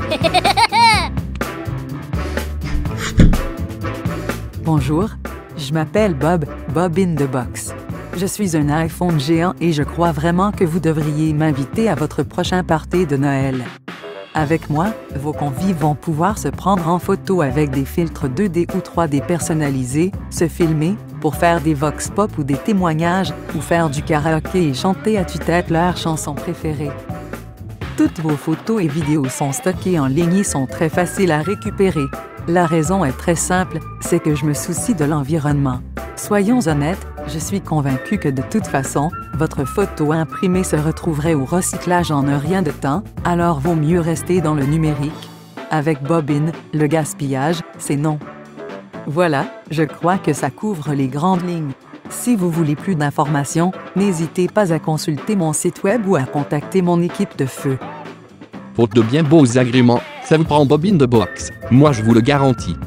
Bonjour, je m'appelle Bob in the Box. Je suis un iPhone géant et je crois vraiment que vous devriez m'inviter à votre prochain party de Noël. Avec moi, vos convives vont pouvoir se prendre en photo avec des filtres 2D ou 3D personnalisés, se filmer, pour faire des vox pop ou des témoignages, ou faire du karaoké et chanter à tue-tête leur chanson préférée. Toutes vos photos et vidéos sont stockées en ligne et sont très faciles à récupérer. La raison est très simple, c'est que je me soucie de l'environnement. Soyons honnêtes, je suis convaincu que de toute façon, votre photo imprimée se retrouverait au recyclage en un rien de temps, alors vaut mieux rester dans le numérique. Avec Bobine, le gaspillage, c'est non. Voilà, je crois que ça couvre les grandes lignes. Si vous voulez plus d'informations, n'hésitez pas à consulter mon site web ou à contacter mon équipe de feu. Pour de bien beaux agréments, ça vous prend Bob in the Box. Moi je vous le garantis.